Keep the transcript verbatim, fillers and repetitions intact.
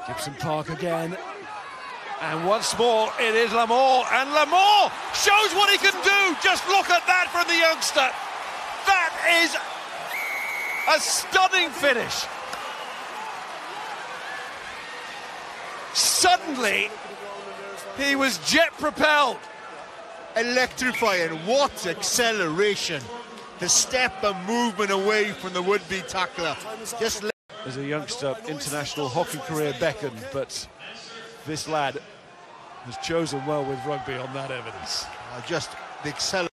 Gibson Park again. And once more, it is Larmour. And Larmour shows what he can do. Just look at that from the youngster. That is a stunning finish. Suddenly, he was jet propelled. Electrifying. What acceleration. The step and movement away from the would-be tackler. Just As a youngster, international hockey career beckoned, but this lad has chosen well with rugby on that evidence. uh, just the acceleration.